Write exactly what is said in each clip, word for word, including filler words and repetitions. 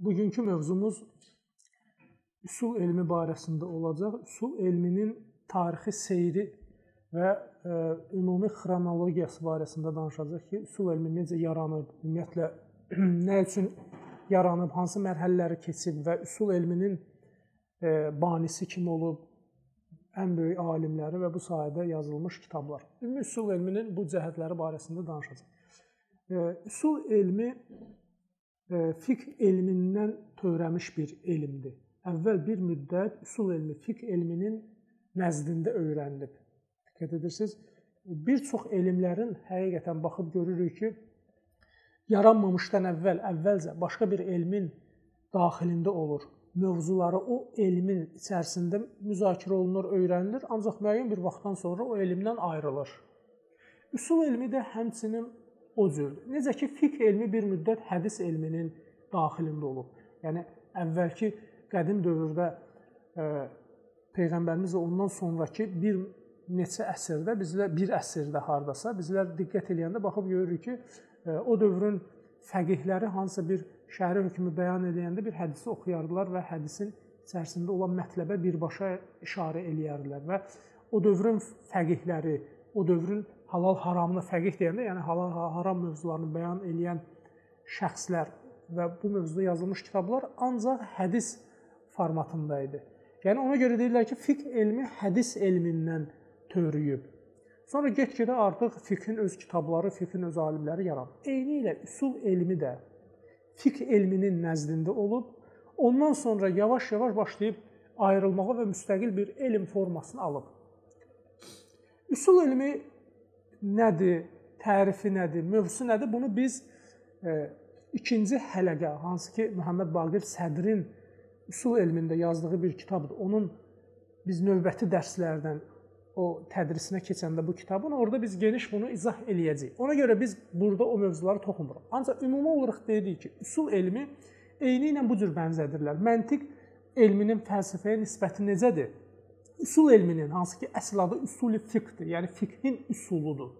Bugünkü mövzumuz üsul elmi barəsində olacaq. Üsul elminin tarixi seyri və ə, ümumi xronologiyası barəsində danışacaq ki, üsul elmi necə yaranıb, ümumiyyətlə nə üçün yaranıb, hansı mərhələləri keçib və üsul elminin ə, banisi kim olub, ən böyük alimləri və bu sahədə yazılmış kitablar. Ümumi üsul elminin bu cəhətləri barəsində danışacaq. Ə, üsul elmi fiqh elmindən törəmiş bir elmdir. Əvvəl bir müddət üsul elmi fiqh elminin nəzdində öyrənilib. Diqqət edirsiniz, bir çox elmlərin həqiqətən baxıb görürük ki, yaranmamışdan əvvəl, əvvəlcə başqa bir elmin daxilində olur. Mövzuları o elmin içərisində müzakirə olunur, öyrənilir, ancaq müəyyən bir vaxtdan sonra o elmdən ayrılır. Üsul elmi də həmçinin o cürdür. Necə ki, fiqh elmi bir müddət hədis elminin daxilində olub. Yəni, əvvəlki qədim dövrdə e, Peyğəmbərimiz və ondan sonraki bir neçə əsrdə, bizlər bir əsrdə hardasa, bizlər diqqət edəndə baxıb görürük ki, e, o dövrün fəqihləri hansısa bir şəri hökmü bəyan edəndə bir hədisi oxuyardılar və hədisin içərisində olan mətləbə birbaşa işarə eləyərdilər və o dövrün fəqihləri, o dövrün halal haramını fəqih deyəndə, yəni halal haram mövzularını bəyan edən şəxslər və bu mövzuda yazılmış kitablar ancaq hədis formatında idi. Yəni ona görə deyirlər ki, fiqh elmi hədis elmindən törüyüb. Sonra get-gedə artıq fiqhin öz kitabları, fiqhin öz alimləri yaranıb. Eyni ilə üsul elmi də fiqh elminin nəzdində olub, ondan sonra yavaş-yavaş başlayıb ayrılmağa və müstəqil bir elm formasını alıb. Üsul elmi nədir, tərifi nədir, mövzusu nədir? Bunu biz e, ikinci hələqə, hansı ki, Muhammed Baqir Sədrin üsul elmində yazdığı bir kitabdır. Onun biz növbəti dərslərdən o tədrisinə keçəndə bu kitabın, orada biz geniş bunu izah eləyəcəyik. Ona görə biz burada o mövzuları toxunmuruq. Ancaq ümumi olaraq deyirik ki, üsul elmi eyni ilə bu cür bənzədirlər. Məntiq elminin fəlsəfəyə nisbəti necədir? Üsul elminin, hansı ki, əsl adı üsul-i fiqhdir, yəni fiqhin üsuludur.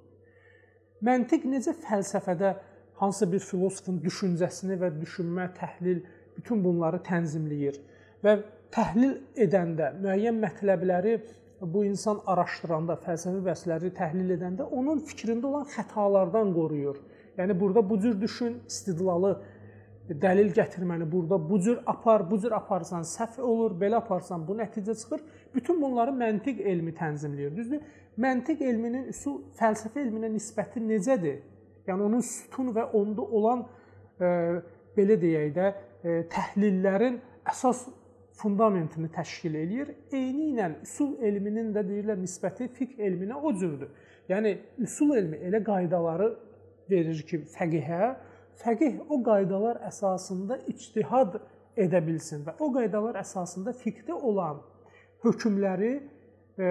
Məntiq necə fəlsəfədə hansısa bir filosofun düşüncəsini və düşünmə, təhlil, bütün bunları tənzimləyir və təhlil edəndə, müəyyən mətləbləri bu insan araşdıranda, fəlsəfi bəhsləri təhlil edəndə onun fikrində olan xətalardan qoruyur. Yəni, burada bu cür düşün, istidlalı, dəlil gətirməni burada bu cür apar, bu cür aparsan səhv olur, belə aparsan bu nəticə çıxır. Bütün bunları məntiq elmi tənzimləyir. Düzdür? Məntiq elminin üsul fəlsəfə elminə nisbəti necədir? Yəni onun sütun və onda olan e, belə deyək də e, təhlillərin əsas fundamentini təşkil eləyir. Eyni ilə üsul elminin də deyirlər nisbəti fiqh elminə o cürdür. Yəni üsul elmi elə qaydaları verir ki, fəqihə Fəqih o qaydalar əsasında ictihad edə bilsin və o qaydalar əsasında fiqhdə olan hökmləri e,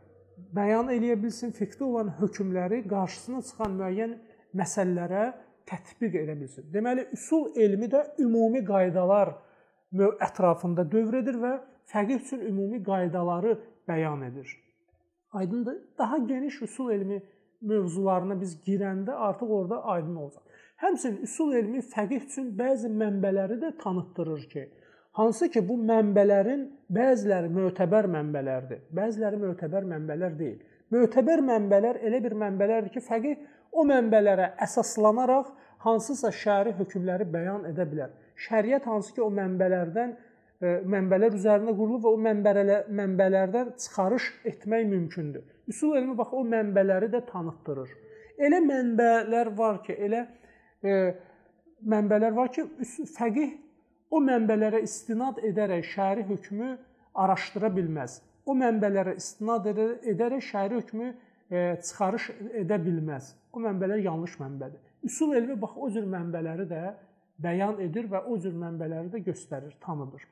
bəyan eləyə bilsin, fiqhdə olan hökmləri qarşısına çıxan müəyyən məsələlərə tətbiq edə bilsin. Deməli, üsul elmi də ümumi qaydalar ətrafında dövr edir və fəqih üçün ümumi qaydaları bəyan edir. Aydındır, daha geniş üsul elmi mövzularına biz girəndə artıq orada aydın olacaq. Həmçinin üsul elmi fəqih üçün bəzi mənbələri də tanıtdırır ki, hansı ki, bu mənbələrin bəziləri mötəbər mənbələrdir, bəziləri mötəbər mənbələr deyil. Mötəbər mənbələr elə bir mənbələrdir ki, fəqih o mənbələrə əsaslanaraq hansısa şəri hökmləri bəyan edə bilər. Şəriət hansı ki, o mənbələrdən, mənbələr üzərində qurulub və o mənbələrdən çıxarış etmək mümkündür. Üsul elmi bax, o mənbələri də tanıtdırır. Elə mənbələr var ki, elə E, mənbələr var ki, fəqih o mənbələrə istinad edərək şəri hökmü araşdıra bilməz. O mənbələrə istinad edərək şəri hökmü e, çıxarış edə bilməz. O mənbələr yanlış mənbədir. Üsul elmi bax, o cür mənbələri də bəyan edir və o cür mənbələri də göstərir, tanıdır.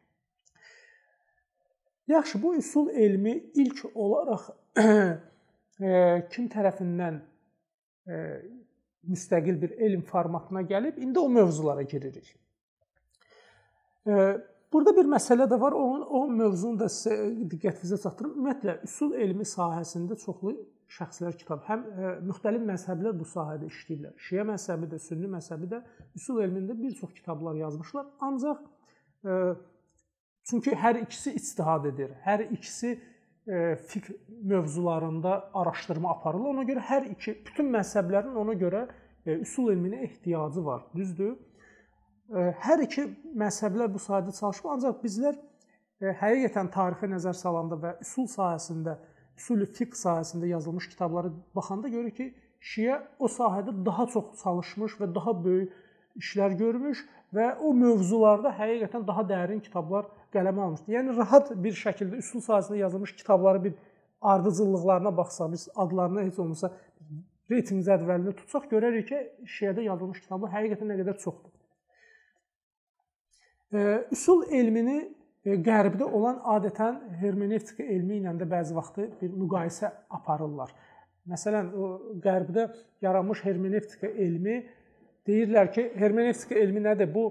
Yaxşı, bu üsul elmi ilk olaraq e, kim tərəfindən e, müstəqil bir elm formatına gəlib, indi o mövzulara giririk. Burada bir məsələ də var, o, o mövzunu da sizə diqqətinizə çatdırım. Ümumiyyətlə, üsul elmi sahəsində çoxlu şəxslər kitab, həm ə, müxtəlif məzhəblər bu sahədə işləyirlər. Şiə məzhəbi də, sünni məzhəbi də üsul elmində bir çox kitablar yazmışlar. Ancaq Çünki hər ikisi ictihad edir, hər ikisi fiqh mövzularında araşdırma aparırlar. Ona görə hər iki, bütün məzhəblərin ona görə üsul elminə ehtiyacı var, düzdür? Hər iki məzhəblər bu sahədə çalışıb, ancaq bizlər həqiqətən tarixə nəzər salanda və üsul sahəsində, üsul fiqh sahəsində yazılmış kitablara baxanda görürük ki, Şiə o sahədə daha çox çalışmış və daha böyük işlər görmüş və o mövzularda həqiqətən daha dərin kitablar qələmə almışdır. Yəni, rahat bir şəkildə üsul sahəsində yazılmış kitabları bir ardıcıllıqlarına baxsaq, biz adlarına heç olmasa reyting cədvəlini tutsaq, görərik ki, Şiədə yazılmış kitablar həqiqətən nə qədər çoxdur. Üsul elmini qərbdə olan adətən hermenevtika elmi ilə də bəzi vaxtı bir müqayisə aparırlar. Məsələn, qərbdə yaranmış hermenevtika elmi deyirlər ki, hermenevtika elmi nədir? Bu,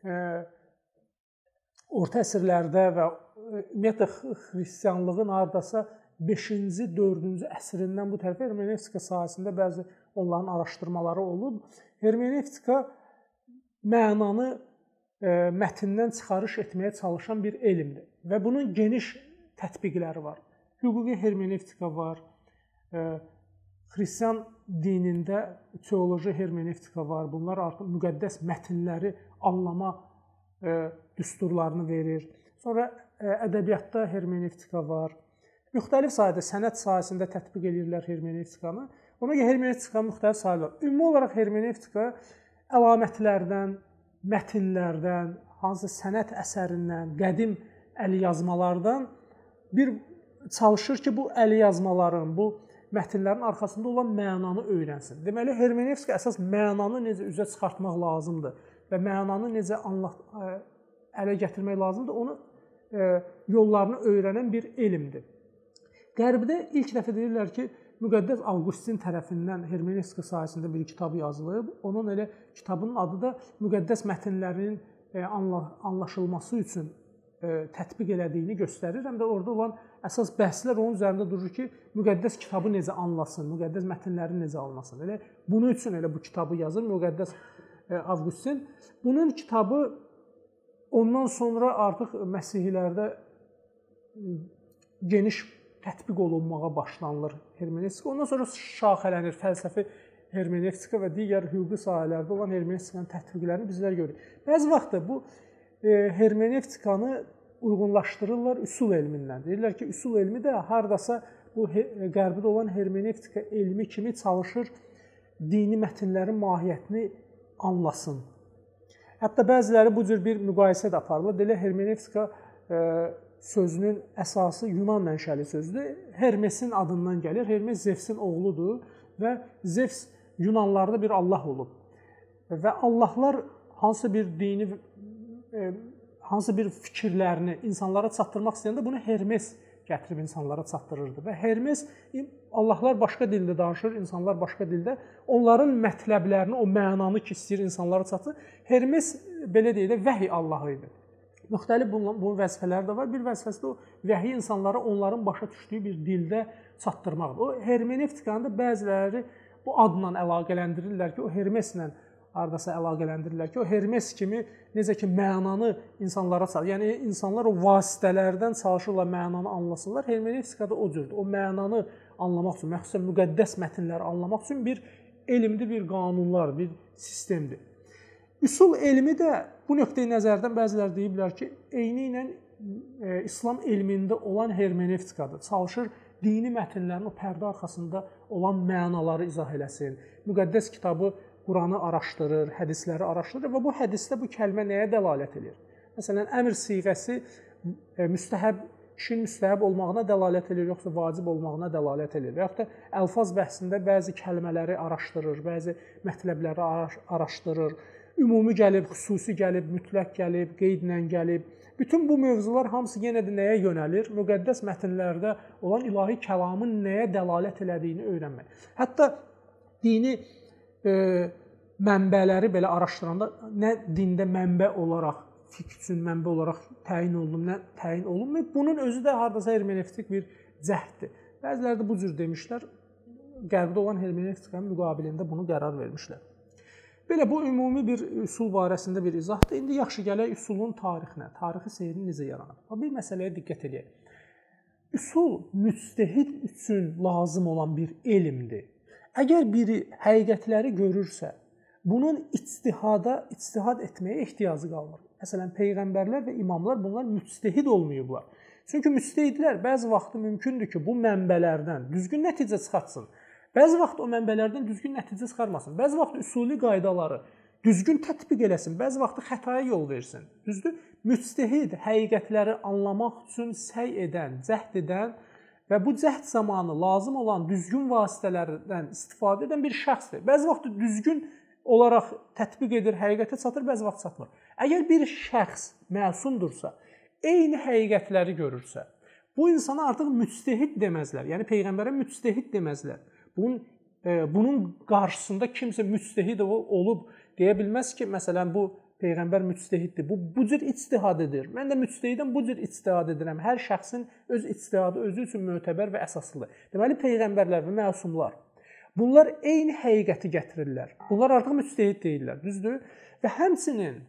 orta əsrlərdə və ümumiyyətlə xristianlığın hardasa beşinci, dördüncü əsrindən bu tərəfə hermenevtika sahəsində bəzi onların araşdırmaları olub. Hermenevtika mənanı mətndən çıxarış etməyə çalışan bir elmdir və bunun geniş tətbiqləri var. Hüquqi hermenevtika var, xristian dinində teoloji hermenevtika var. Bunlar artıq müqəddəs mətnləri anlama düsturlarını verir. Sonra ədəbiyyatda hermenevtika var. Müxtəlif sahədə, sənət sahəsində tətbiq edirlər hermenevtikanı. Ona görə hermenevtikanın müxtəlif sahələri var. Ümumi olaraq hermenevtika əlamətlərdən, mətnlərdən, hansı sənət əsərindən, qədim əlyazmalardan bir çalışır ki, bu əlyazmaların, bu mətnlərin arxasında olan mənanı öyrənsin. Deməli, hermenevtika əsas mənanı necə üzə çıxartmaq lazımdır və mənanı necə ələ gətirmək lazımdır, onu yollarını öyrənən bir elmdir. Qərbdə ilk dəfə deyirlər ki, müqəddəs Avqustin tərəfindən hermenevtika sahəsində bir kitab yazılıb. Onun elə kitabın adı da müqəddəs mətnlərin anlaşılması üçün tətbiq elədiyini göstərir. Həm də orada olan əsas bəhslər onun üzərində durur ki, müqəddəs kitabı necə anlasın, müqəddəs mətnləri necə anlasın. Elə bunun üçün elə bu kitabı yazır müqəddəs Avqustin. Bunun kitabı ondan sonra artıq Məsihilərdə geniş tətbiq olunmağa başlanılır hermenevtika. Ondan sonra şaxələnir fəlsəfi hermenevtika və digər hüquqi sahələrdə olan hermenevtikanın tətbiqlərini bizlər görürük. Bəzi vaxtda bu hermenevtikanı uyğunlaşdırırlar üsul elmindən. Deyirlər ki, üsul elmi də hardasa bu qərbdə olan hermenevtika elmi kimi çalışır dini mətnlərin mahiyyətini anlasın. Hətta bəziləri bu cür bir müqayisə də aparırlar. Deyirlər, hermenevtika sözünün əsası Yunan mənşəli sözdür. Hermesin adından gəlir. Hermes Zevsin oğludur və Zevs Yunanlarda bir Allah olub. Və Allahlar hansı bir dini, hansı bir fikirlərini insanlara çatdırmaq istəyəndə bunu Hermes gətirib insanlara çatdırırdı. Və Hermes, Allahlar başqa dildə danışır, insanlar başqa dildə. Onların mətləblərini, o mənanı ki, istəyir insanlara çatdırır. Hermes, belə deyək də, vəhiy Allahı idi. Müxtəlif bunun vəzifələri də var. Bir vəzifəsi də o vəhiy insanlara onların başa düşdüyü bir dildə çatdırmaqdır. O hermenevtikanı da bəziləri bu adla əlaqələndirirlər ki, o Hermeslə hardasa əlaqələndirirlər ki, o Hermes kimi necə ki mənanı insanlara çatdırır. Yəni insanlar o vasitələrdən çalışırlar mənanı anlasınlar. Hermenevtika da o cürdür. O mənanı anlamaq üçün, məxsusən müqəddəs mətnləri anlamaq üçün bir elmdir, bir qanunlar, bir sistemdir. Üsul elmi də bu nöqteyi nəzərdən bəzilər deyiblər ki, eyni ilə e, İslam elmində olan hermeneftikadır. Çalışır dini mətnlərin o pərdə arxasında olan mənaları izah eləsin. Müqəddəs kitabı, Quranı araşdırır, hədisləri araşdırır və bu hədisdə bu kəlmə nəyə dəlalət edir? Məsələn, əmr siğəsi e, müstəhəb, işin müstəhəb olmağına dəlalət edir, yoxsa vacib olmağına dəlalət edir. Və yaxud da əlfaz bəhsində bəzi kəlmələri araşdırır, bəzi mətləbləri araşdırır. Ümumi gəlib, xüsusi gəlib, mütləq gəlib, qeydlə gəlib. Bütün bu mövzular hamısı yenə də nəyə yönəlir? Müqəddəs mətnlərdə olan ilahi kəlamın nəyə dəlalət elədiyini öyrənmək. Hətta dini e, mənbələri belə araşdıranda nə dində mənbə olaraq, fiqh üçün mənbə olaraq təyin olunub, nə təyin olunmayıb. Bunun özü də hardasa hermenevtik bir cəhddir. Bəziləri də bu cür demişlər, qərbdə olan hermenevtikanın müqabilində bunu qərar vermişlər. Belə bu ümumi bir üsul barəsində bir izahdır. İndi yaxşı gələk üsulun tarixinə, tarixi seyri necə yaranıb. Bir məsələyə diqqət edək. Üsul müctəhid üçün lazım olan bir elmdir. Əgər biri həqiqətləri görürsə, bunun ictihada, ictihad etməyə ehtiyacı qalmır. Məsələn, peyğəmbərlər və imamlar bunlar müctəhid olmayıblar. Çünki müctəhidlər bəzi vaxtı mümkündür ki, bu mənbələrdən düzgün nəticə çıxartsın. Bəzi vaxt o mənbələrdən düzgün nəticə çıxarmasın. Bəzi vaxt üsuli qaydaları düzgün tətbiq eləsin. Bəzi vaxt xətaya yol versin. Düzdür? Müctəhid həqiqətləri anlamaq üçün səy edən, cəhd edən və bu cəhd zamanı lazım olan düzgün vasitələrdən istifadə edən bir şəxsdir. Bəzi vaxt düzgün olaraq tətbiq edir, həqiqətə çatır, bəzi vaxt çatmır. Əgər bir şəxs məsumdursa, eyni həqiqətləri görürsə, bu insana artıq müctəhid deməzlər. Yəni peyğəmbərə müctəhid deməzlər. Bunun, e, bunun qarşısında kimsə müctəhid olub deyə bilməz ki, məsələn, bu peyğəmbər müctəhiddir. Bu, bu cür ictihad edir. Mən də müctəhidəm, bu cür ictihad edirəm. Hər şəxsin öz ictihadı özü üçün mötəbər və əsaslıdır. Deməli, peyğəmbərlər və məsumlar, bunlar eyni həqiqəti gətirirlər. Bunlar artıq müctəhid deyirlər, düzdür? Və həmçinin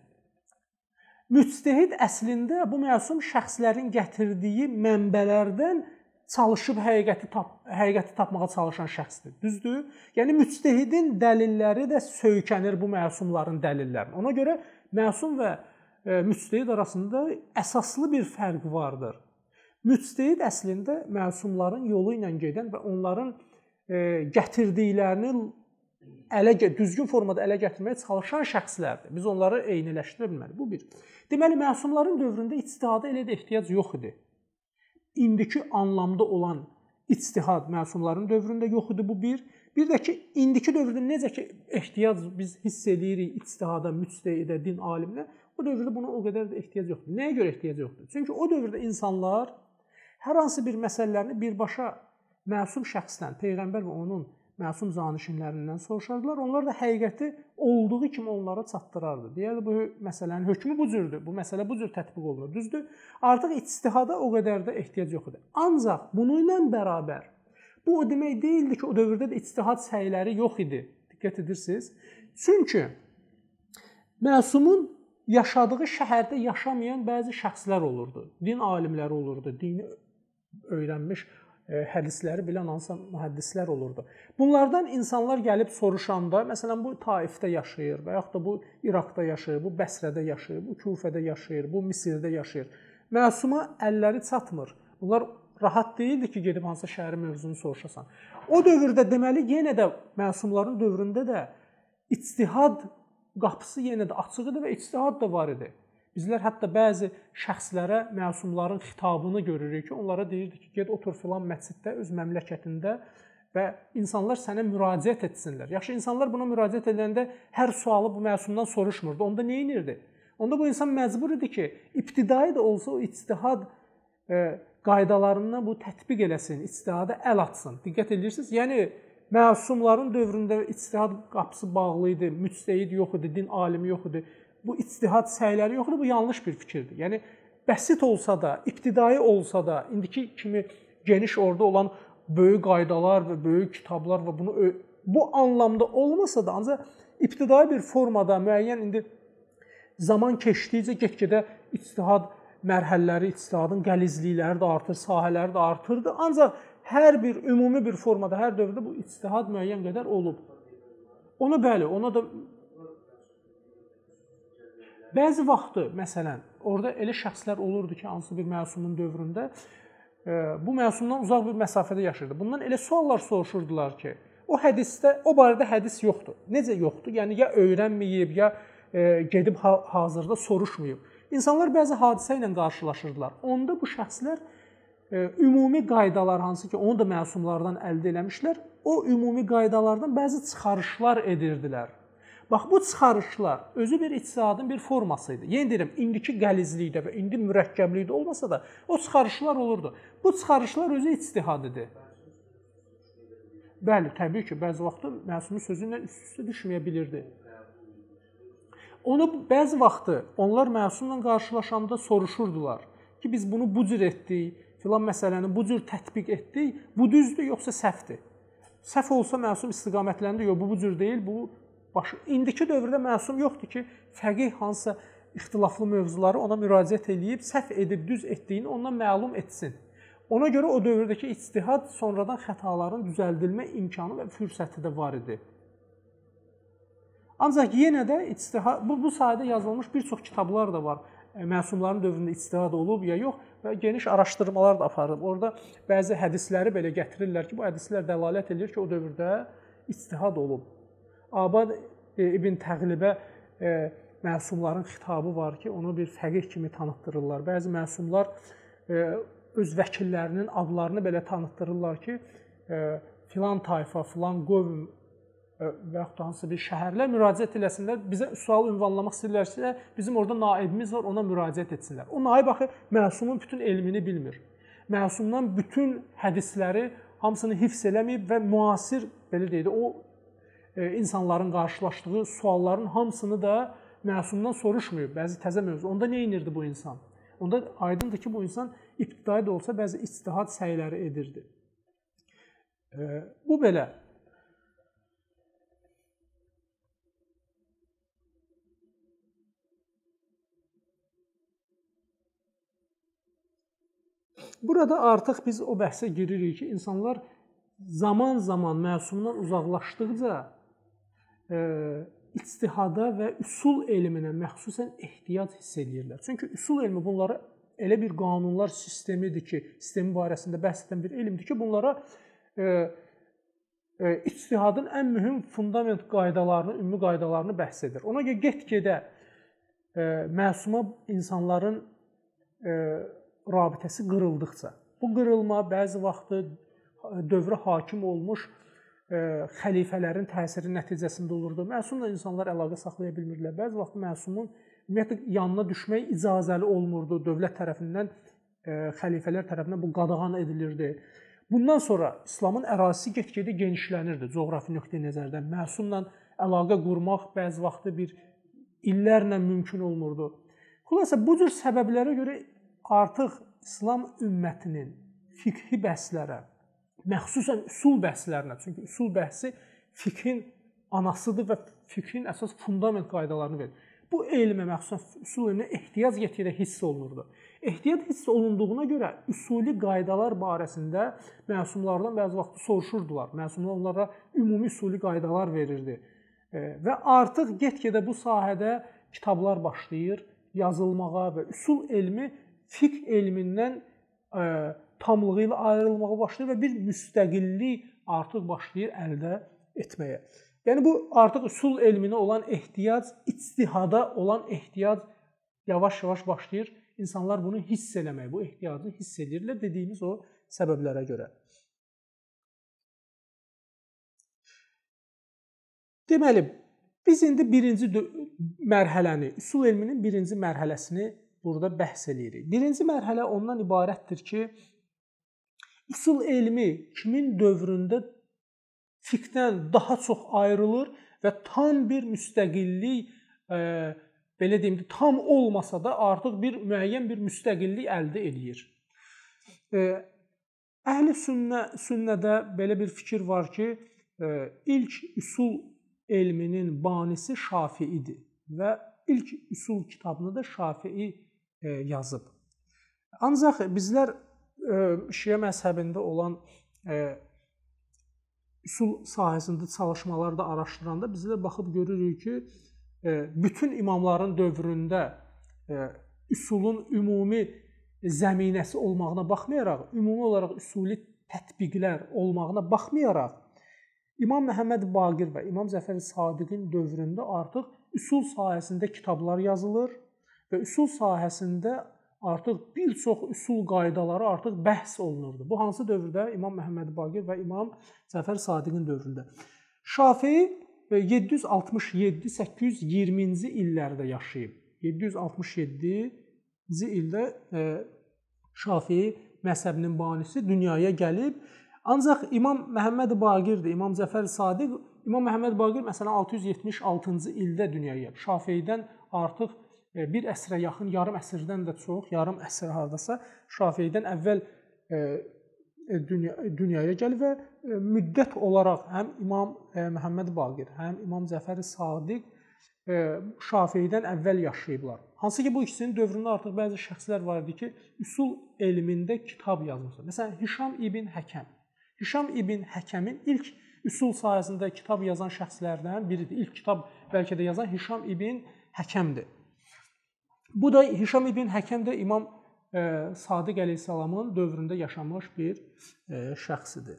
müctəhid əslində bu məsum şəxslərin gətirdiyi mənbələrdən çalışıb həqiqəti, tap, həqiqəti tapmağa çalışan şəxsdir. Düzdür? Yəni, müctəhidin dəlilləri də söykənir bu məsumların dəlillərinə. Ona görə məsum və e, müctəhid arasında əsaslı bir fərq vardır. Müctəhid əslində məsumların yolu ilə gedən və onların e, gətirdiklərini ələ, düzgün formada ələ gətirməyə çalışan şəxslərdir. Biz onları eyniləşdirə bilmərik. Bu bir. Deməli, məsumların dövründə ictihada elə də ehtiyac yox idi. İndiki anlamda olan ictihad məsumların dövründə yox idi, bu bir. Bir də ki, indiki dövrdə necə ki, ehtiyac biz hiss edirik ictihada, müctehidə, din aliminə, o dövrdə buna o qədər də ehtiyac yoxdur. Nəyə görə ehtiyac yoxdur? Çünki o dövrdə insanlar hər hansı bir məsələlərini birbaşa məsum şəxsdən, peyğəmbər və onun məsum zanişinlərindən soruşardılar. Onlar da həqiqəti olduğu kimi onlara çatdırardı. Deyərdi, bu məsələnin hökmü bu cürdür, bu məsələ bu cür tətbiq olunur. Düzdür? Artıq ictihada o qədər də ehtiyac yox idi. Ancaq bununla bərabər, bu o demək deyildi ki, o dövrdə də ictihad səyləri yox idi. Diqqət edirsiniz. Çünki məsumun yaşadığı şəhərdə yaşamayan bəzi şəxslər olurdu. Din alimləri olurdu, dini öyrənmiş hədisləri bilən hansısa mühəddislər olurdu. Bunlardan insanlar gəlib soruşanda, məsələn, bu Taifdə yaşayır və yaxud da bu İraqda yaşayır, bu Bəsrədə yaşayır, bu Kufədə yaşayır, bu Misirdə yaşayır. Məsuma əlləri çatmır. Bunlar rahat deyildi ki, gedib hansısa şəhərin mövzunu soruşasan. O dövrdə deməli, yenə də məsumların dövründə də ictihad qapısı yenə də açıq idi və ictihad da var idi. Bizlər hətta bəzi şəxslərə məsumların xitabını görürük ki, onlara deyirdi ki, ged otur filan məsciddə, öz məmləkətində və insanlar sənə müraciət etsinlər. Yaxşı, insanlar buna müraciət edəndə hər sualı bu məsumdan soruşmurdu. Onda nə edirdi? Onda bu insan məcbur idi ki, ibtidai də olsa o ictihad e, qaydalarından bu tətbiq eləsin, ictihada əl atsın. Diqqət edirsiniz? Yəni, məsumların dövründə ictihad qapısı bağlı idi, müctəhid yox idi, din alimi yox idi. Bu ictihad səyləri yoxdur, bu yanlış bir fikirdir. Yəni, bəsit olsa da, ibtidai olsa da, indiki kimi geniş orada olan böyük qaydalar və böyük kitablar və bunu bu anlamda olmasa da, ancaq ibtidai bir formada müəyyən indi zaman keçdikcə get-gedə ictihad mərhələləri, ictihadın qəlizlikləri də artır, sahələri də artırdı. Ancaq hər bir ümumi bir formada, hər dövrdə bu ictihad müəyyən qədər olub. Ona bəli, ona da bəzi vaxtı, məsələn, orada elə şəxslər olurdu ki, hansı bir məsumun dövründə bu məsumdan uzaq bir məsafədə yaşayırdı. Bundan elə suallar soruşurdular ki, o hədisdə, o barədə hədis yoxdur. Necə yoxdur? Yəni, ya öyrənməyib, ya gedib hazırda soruşmayıb. İnsanlar bəzi hadisə ilə qarşılaşırdılar. Onda bu şəxslər ümumi qaydalar, hansı ki, onu da məsumlardan əldə eləmişlər, o ümumi qaydalardan bəzi çıxarışlar edirdilər. Bax, bu çıxarışlar özü bir ictihadın bir forması idi. Yenə deyirəm, indiki qəlizlikdə və indi mürəkkəblikdə olmasa da o çıxarışlar olurdu. Bu çıxarışlar özü ictihad idi. Bəli, təbii ki, bəzi vaxtı məsumun sözü ilə üst-üstə düşməyə bilirdi. Onu bəzi vaxtı onlar məsumla qarşılaşanda soruşurdular ki, biz bunu bu cür etdik, filan məsələni bu cür tətbiq etdik, bu düzdür, yoxsa səhvdir? Səhv olsa məsum istiqamətlərində, yox, bu bu cür deyil, bu başı. İndiki dövrdə məsum yoxdur ki, fəqih hansısa ixtilaflı mövzuları ona müraciət edib, səhv edib, düz etdiyini ondan məlum etsin. Ona görə o dövrdəki ictihad sonradan xətaların düzəldilmə imkanı və fürsəti də var idi. Ancaq yenə də ictihad, bu, bu sayədə yazılmış bir çox kitablar da var. Məsumların dövründə ictihad olub ya yox və geniş araşdırmalar da aparılıb. Orada bəzi hədisləri belə gətirirlər ki, bu hədislər dəlalət edir ki, o dövrdə ictihad olub. Abad e, İbn Təğlibə e, məsumların xitabı var ki, onu bir fəqih kimi tanıtdırırlar. Bəzi məsumlar e, öz vəkillərinin adlarını belə tanıtdırırlar ki, e, filan tayfa, filan qövm və yaxud da hansısa bir şəhərlər müraciət eləsinlər, bizə sual ünvanlamaq istəyirlərsə, bizim orada naibimiz var, ona müraciət etsinlər. O naib axı məsumun bütün elmini bilmir. Məsumdan bütün hədisləri hamısını hifz eləməyib və müasir, belə deyək, o e, insanların qarşılaşdığı sualların hamısını da məsumdan soruşmayıb, bəzi təzə mövzu. Onda nə inirdi bu insan? Onda aydındır ki, bu insan ibtidai də olsa bəzi ictihad səyləri edirdi. E, bu belə. Burada artıq biz o bəhsə giririk ki, insanlar zaman-zaman məsumdan uzaqlaşdıqca e, ictihada və üsul elminə məxsusən ehtiyac hiss edirlər. Çünki üsul elmi bunlara elə bir qanunlar sistemidir ki, sistemi barəsində bəhs edən bir elmdir ki, bunlara e, e, ictihadın ən mühüm fundament qaydalarını, ümumi qaydalarını bəhs edir. Ona görə get-gedə e, məsuma insanların e, rabitəsi qırıldıqca, bu qırılma bəzi vaxtı dövrə hakim olmuş e, xəlifələrin təsiri nəticəsində olurdu. Məsumla insanlar əlaqə saxlaya bilmirlər. Bəzi vaxt məsumun ümumiyyətlə yanına düşmək icazəli olmurdu. Dövlət tərəfindən, e, xəlifələr tərəfindən bu qadağan edilirdi. Bundan sonra İslamın ərazisi get-gedə genişlənirdi coğrafi nöqteyi nəzərdən. Məsumla əlaqə qurmaq bəzi vaxtı bir illərlə mümkün olmurdu. Xülasə, bu cür səbəblərə görə artıq İslam ümmətinin fiqhi bəhslərə, məxsusən üsul bəhslərinə, çünki üsul bəhsi fiqhin anasıdır və fiqhin əsas fundament qaydalarını verir. Bu elmə, məxsusən üsul elminə ehtiyac get-gedə hiss olunurdu. Ehtiyac hiss olunduğuna görə üsuli qaydalar barəsində məsumlardan bəzi vaxt soruşurdular. Məsumlar onlara ümumi üsuli qaydalar verirdi. Və artıq get-gedə bu sahədə kitablar başlayır yazılmağa və üsul elmi fiqh elmindən ə, tamlığı ilə ayrılmağa başlayır və bir müstəqillik artıq başlayır əldə etməyə. Yəni bu artıq üsul elminə olan ehtiyac, ictihada olan ehtiyac yavaş-yavaş başlayır. İnsanlar bunu hiss eləməyə, bu ehtiyacı hiss edirlər dediyimiz o səbəblərə görə. Deməli, biz indi birinci mərhələni, üsul elminin birinci mərhələsini burada bəhs edirik. Birinci mərhələ ondan ibarətdir ki, üsul elmi kimin dövründə fiqhdən daha çox ayrılır və tam bir müstəqillik, e, belə deyim, tam olmasa da artıq bir müəyyən bir müstəqillik əldə edir. E, Əhl-i sünnə, sünnədə belə bir fikir var ki, e, ilk üsul elminin banisi Şafiidir və ilk üsul kitabını da Şafii yazıb. Ancaq bizlər Şiə məzhəbində olan üsul sahəsində çalışmalarda araşdıranda bizlər baxıb görürük ki, bütün imamların dövründə üsulun ümumi zəminəsi olmağına baxmayaraq, ümumi olaraq üsuli tətbiqlər olmağına baxmayaraq, İmam Məhəmməd Baqir və İmam Cəfər Sadiqin dövründə artıq üsul sahəsində kitablar yazılır və üsul sahəsində artıq bir çox üsul qaydaları artıq bəhs olunurdu. Bu hansı dövrdə? İmam Məhəmməd Baqir və İmam Cəfər Sadiqin dövründə. Şafii yeddi yüz altmış yeddi səkkiz yüz iyirminci illərdə yaşayıb. yeddi yüz altmış yeddinci ildə Şafii məzhəbinin banisi dünyaya gəlib. Ancaq İmam Məhəmməd Baqirdir, İmam Cəfər Sadiq. İmam Məhəmməd Baqir məsələn altı yüz yetmiş altıncı ildə dünyaya gəlib. Şafiidən artıq bir əsrə yaxın, yarım əsrdən də çox, yarım əsr hardasa Şafiidən əvvəl dünyaya gəlib və müddət olaraq həm İmam Məhəmməd Baqir, həm İmam Cəfər Sadiq Şafiidən əvvəl yaşayıblar. Hansı ki, bu ikisinin dövründə artıq bəzi şəxslər var idi ki, üsul elmində kitab yazmışlar. Məsələn, Hişam ibn Həkəm. Hişam ibn Həkəmin ilk üsul sahəsində kitab yazan şəxslərdən biridir. İlk kitab bəlkə də yazan Hişam ibn Həkəmdir. Bu da Hişam ibn Həkəm də İmam Sadiq əleyhissalamın dövründə yaşamış bir şəxsidir.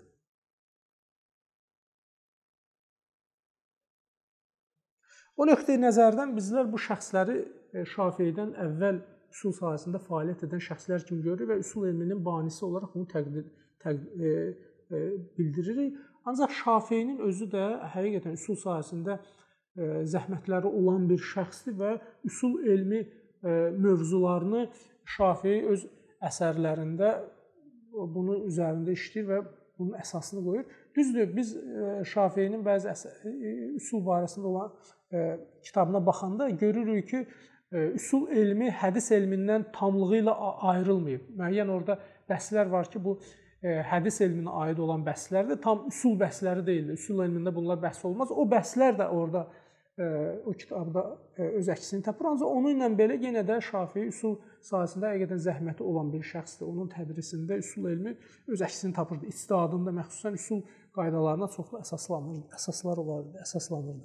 O nöqteyi nəzərdən bizlər bu şəxsləri Şafiidən əvvəl üsul sahəsində fəaliyyət edən şəxslər kimi görürük və üsul elminin banisi olaraq bunu təqdir, təqdir, e, e, bildiririk. Ancaq Şafiinin özü də həqiqətən üsul sahəsində e, zəhmətləri olan bir şəxsdir və üsul elmi e, mövzularını Şafii öz əsərlərində bunun üzərində işləyir və bunun əsasını qoyur. Düzdür, biz e, Şafiinin bəzi əsər, e, üsul barəsində olan e, kitabına baxanda görürük ki, e, üsul elmi hədis elmindən tamlığı ilə ayrılmayıb. Müəyyən orada bəhslər var ki, bu e, hədis elminə aid olan bəhslərdir, tam üsul bəhsləri deyildir. Üsul elmində bunlar bəhs olmaz. O bəhslər də orada e, o kitabda e, öz əksini tapır. Ancaq onunla belə yenə də Şafii üsul sahəsində həqiqətən zəhməti olan bir şəxsdir. Onun tədrisində üsul elmi öz əksini tapırdı. İstidadında məxsusən üsul qaydalarına çoxlu əsaslanırdı, əsaslar olardı, əsaslanırdı.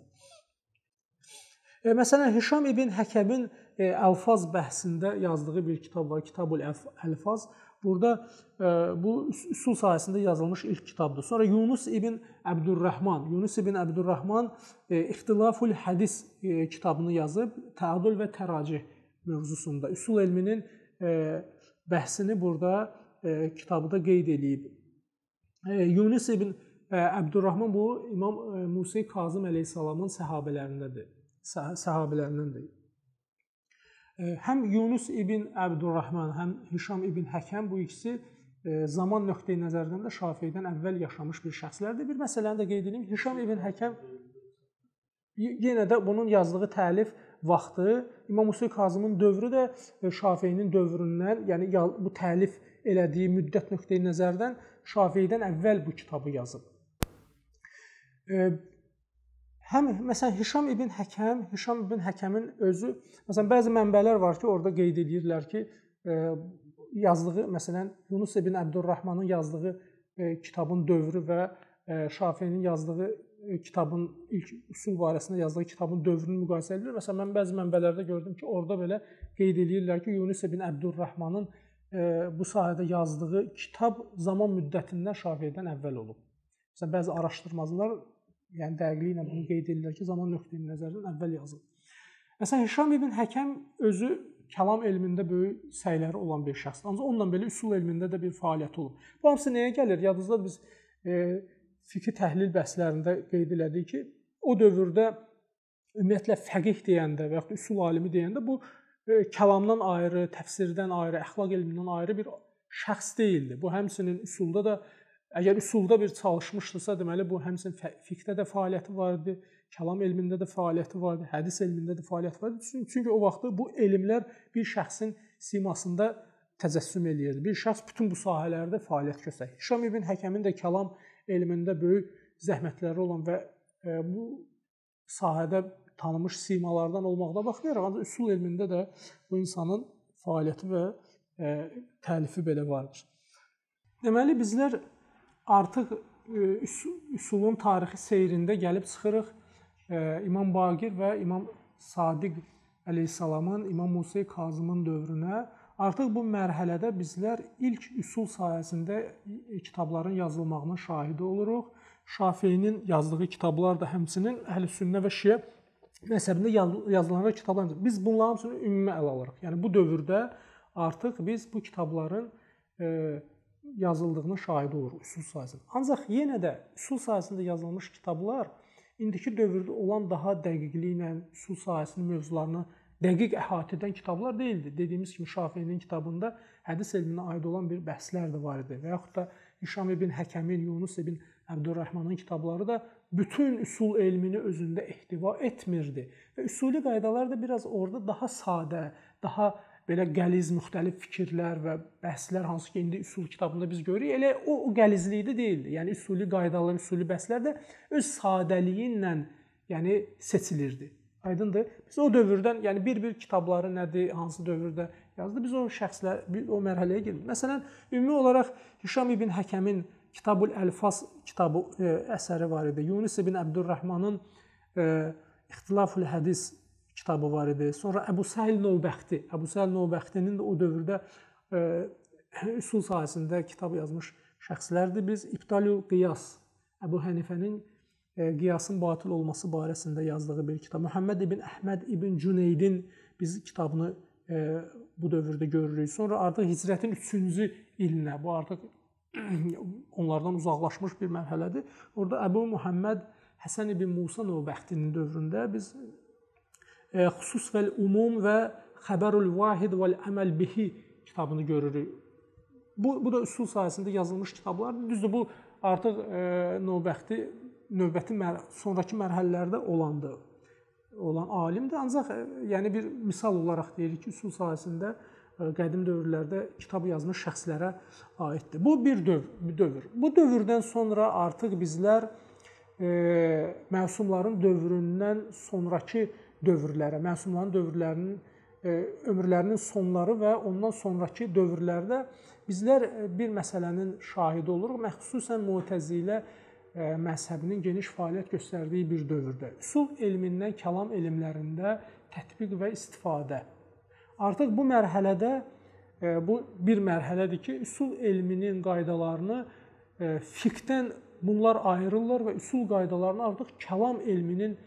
E, məsələn, Hişam ibn Həkəmin e, Əlfaz bəhsində yazdığı bir kitab var, Kitab-ül Əlfaz. Burada e, bu üsul sahəsində yazılmış ilk kitabdır. Sonra Yunus ibn Əbdürrəhman, Yunus ibn Əbdürrəhman e, İxtilaful Hədis e, kitabını yazıb, Təadül və Təracih mövzusunda üsul elminin e, bəhsini burada e, kitabda qeyd edib. E, Yunus ibn Əbdürrəhman bu İmam Musa Kazım əleyhissalamın səhabələrindədir, səhabələrindəndir. Həm Yunus ibn Əbdürrəhman, həm Hişam ibn Həkəm bu ikisi zaman nöqteyi nəzərdən də Şafiidən əvvəl yaşamış bir şəxslərdir. Bir məsələni də qeyd edeyim. Hişam ibn Həkəm yenə də bunun yazdığı təlif vaxtı İmam Musa Kazımın dövrü də Şafiinin dövründən, yəni bu təlif elədiyi müddət nöqteyi nəzərdən Şafiidən əvvəl bu kitabı yazıb. Həm məsələn Hişam ibn Həkəm, Hişam ibn Həkəmin özü, məsələn bəzi mənbələr var ki, orada qeyd edirlər ki, yazdığı məsələn Yunus ibn Əbdürrəhmanın yazdığı kitabın dövrü və Şafiinin yazdığı kitabın ilk üsul barəsində yazdığı kitabın dövrünü müqayisə edilir. Məsələn mən bəzi mənbələrdə gördüm ki, orada belə qeyd edirlər ki, Yunus ibn Əbdürrəhmanın bu sahədə yazdığı kitab zaman müddətindən Şafiidən əvvəl olub. Məsələn bəzi araşdırmacılar yəni dəqiqliyi ilə bunu qeyd edirlər ki, zaman nöqteyi nəzərdən əvvəl yazılıb. Məsələn, Hişam ibn Həkəm özü kəlam elmində böyük səyləri olan bir şəxsdir. Ancaq onunla belə üsul elmində də bir fəaliyyəti olub. Bu hamısı nəyə gəlir? Yadınızda biz e, fikri təhlil bəhslərində qeyd elədik ki, o dövrdə ümumiyyətlə fəqih deyəndə və yaxud üsul alimi deyəndə bu e, kəlamdan ayrı, təfsirdən ayrı, əxlaq elmindən ayrı bir şəxs deyildi. Bu həmçinin üsulda da əgər üsulda bir çalışmışdısa, deməli bu həmçinin fiqhdə də fəaliyyəti var idi, kəlam elmində də fəaliyyəti var idi, hədis elmində də fəaliyyəti var idi. Çünki o vaxtda bu elmlər bir şəxsin simasında təcəssüm eləyirdi. Bir şəxs bütün bu sahələrdə fəaliyyət göstərir. Hişam ibn Həkəmin də kəlam elmində böyük zəhmətləri olan və e, bu sahədə tanınmış simalardan olmaqda baxmayaraq, ancaq üsul elmində də bu insanın fəaliyyəti və e, təlifi belə vardır. Deməli bizlər artıq üsulun tarixi seyrində gəlib çıxırıq İmam Baqir və İmam Sadiq əleyhissalamın, İmam Musa Kazımın dövrünə. Artıq bu mərhələdə bizlər ilk üsul sahəsində kitabların yazılmağının şahidi oluruq. Şafiinin yazdığı kitablar da həmçinin Əhl-i-Sünnə və Şiə məzhəbində yazılan kitablar. Biz bunların hamısını ümumi ələ alırıq. Yəni bu dövrdə artıq biz bu kitabların e, yazıldığının şahidi oluruq üsul sahəsində. Ancaq yenə də üsul sahəsində yazılmış kitablar indiki dövrdə olan daha dəqiqliklə üsul sahəsinin mövzularını dəqiq əhatə edən kitablar deyildi. Dediyimiz kimi Şafiinin kitabında hədis elminə aid olan bir bəhslər də var idi və yaxud da Hişam ibn Həkəmin, Yunus ibn Əbdürrəhmanın kitabları da bütün üsul elmini özündə ehtiva etmirdi və üsuli qaydalar da biraz orada daha sadə, daha belə qəliz müxtəlif fikirlər və bəhslər hansı ki, indi üsul kitabında biz görürük, elə o, o qəlizlikdə deyildi. Yəni üsuli qaydalar, üsuli bəhslər də öz sadəliyi ilə yəni seçilirdi. Aydındır? Biz o dövrdən, yəni bir-bir kitabları nədir, hansı dövrdə yazdı, biz o şəxslər, o mərhələyə girdik. Məsələn, ümumi olaraq Hişam ibn Həkəmin Kitabul Əlfas kitabı e, əsəri var idi. Yunus ibn Əbdürrəhmanın e, İxtilaful Hədis kitabı var idi. Sonra Əbu Səhl Novbəxti, Əbu Səhl Novbəxtinin də o dövrdə e, üsul sahəsində kitab yazmış şəxslərdir. Biz İbtalul Qiyas, Əbu Hənifənin e, qiyasın batil olması barəsində yazdığı bir kitab. Muhammed ibn Əhməd ibn Cüneydin biz kitabını e, bu dövrdə görürük. Sonra artıq hicrətin üçüncü ilinə, bu artıq onlardan uzaqlaşmış bir mərhələdir. Orada Əbu Muhammed Həsən ibn Musa Novbəxtinin dövründə biz e, Xusus vəl Umum və Xəbərul Vahid vəl Əməl Bihi kitabını görürük. Bu, bu da üsul sahəsində yazılmış kitablardır. Düzdür, bu artıq e, Novbəxti növbəti mər sonraki mərhələlərdə olandı, olan alimdir. Ancaq e, yəni bir misal olaraq deyirik ki, üsul sahəsində e, qədim dövrlərdə kitab yazmış şəxslərə aiddir. Bu bir dövr, bir dövr. Bu dövrdən sonra artıq bizlər e, məsumların dövründən sonraki dövrlərə, məsumların dövrlərinin e, ömürlərinin sonları və ondan sonraki dövrlərdə bizlər bir məsələnin şahidi oluruq. Xüsusən Mu'təzilə məzhəbinin geniş fəaliyyət göstərdiyi bir dövrdə. Üsul elmindən kəlam elmlərində tətbiq və istifadə. Artıq bu mərhələdə, bu bir mərhələdir ki, üsul elminin qaydalarını fiqhdən bunlar ayrılırlar və üsul qaydalarını artıq kəlam elminin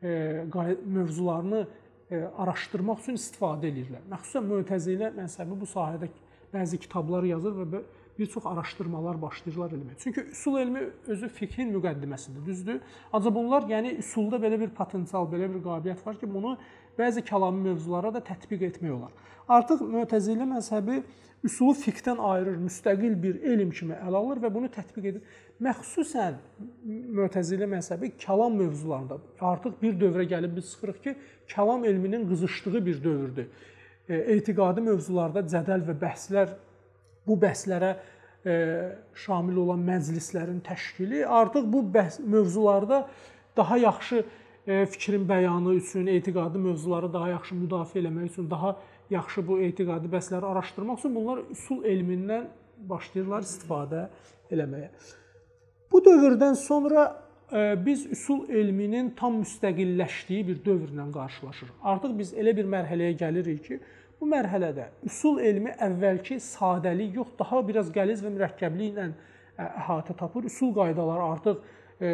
mövzularını araşdırmaq üçün istifadə edirlər. Xüsusən Mu'təzilə məzhəbi bu sahədə bəzi kitablar yazır və bir çox araşdırmalar başlayırlar eləməyə. Çünki üsul elmi özü fiqhin müqəddiməsidir, düzdür? Ancaq bunlar, yəni üsulda belə bir potensial, belə bir qabiliyyət var ki, bunu bəzi kəlami mövzulara da tətbiq etmək olar. Artıq Mu'təzilə məzhəbi üsulu fiqhdən ayırır, müstəqil bir elm kimi ələ alır və bunu tətbiq edir. Məxsusən Mu'təzilə məzhəbi kəlam mövzularında artıq bir dövrə gəlib biz çıxırıq ki, kəlam elminin qızışdığı bir dövrdür. Etiqadi mövzularda cədəl və bəhslər, bu bəhslərə e, şamil olan məclislərin təşkili artıq bu bəhs mövzularda daha yaxşı e, fikrin bəyanı üçün, etiqadi mövzuları daha yaxşı müdafiə eləmək üçün, daha yaxşı bu etiqadi bəhsləri araşdırmaq üçün bunlar üsul elmindən başlayırlar istifadə eləməyə. Bu dövrdən sonra e, biz üsul elminin tam müstəqilləşdiyi bir dövrlə qarşılaşırıq. Artıq biz elə bir mərhələyə gəlirik ki, bu mərhələdə üsul elmi əvvəlki sadəlik yox, daha biraz qəliz və mürəkkəblik ilə əhatə tapır. Üsul qaydaları artıq e,